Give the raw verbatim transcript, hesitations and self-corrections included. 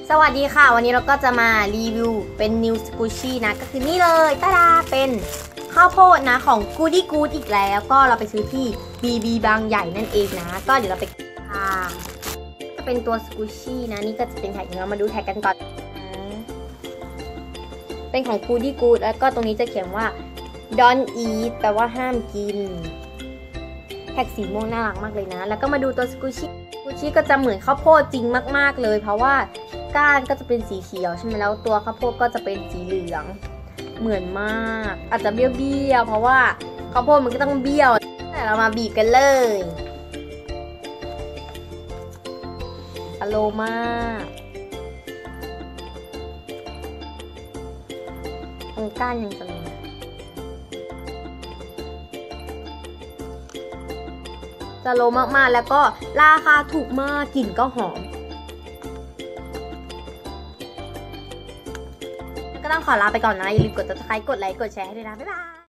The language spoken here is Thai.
สวัสดีค่ะวันนี้เราก็จะมารีวิวเป็นนิวสกูชี่นะก็คือนี่เลยตาดาเป็นข้าวโพดนะของ Goody Good อีกแล้วก็เราไปซื้อที่ บี บี บางใหญ่นั่นเองนะก็เดี๋ยวเราไปค่ะจะเป็นตัวสกูชี่นะนี่ก็จะเป็นแท็กเรามาดูแท็กกันก่อนเป็นของ Goody Good แล้วก็ตรงนี้จะเขียนว่า Don't eat แปลว่าห้ามกินแท็กสีม่วงน่ารักมากเลยนะแล้วก็มาดูตัวสกูชี่สกูชี่ก็จะเหมือนข้าวโพดจริงมากๆเลยเพราะว่าก้านก็จะเป็นสีเขียวใช่ไหมแล้วตัวข้าวโพดก็จะเป็นสีเหลืองเหมือนมากอาจจะเบี้ยวๆเพราะว่าข้าวโพดมันก็ต้องเบี้ยวแต่เรามาบีบกันเลยอโรมาตรงก้านยังจะมีจะโลมากๆแล้วก็ราคาถูกมากกลิ่นก็หอมก็ต้องขอลาไปก่อนนะอย่าลืมกด ซับสไครบ์ กดไลค์กดแชร์ให้ด้วยนะบ๊ายบาย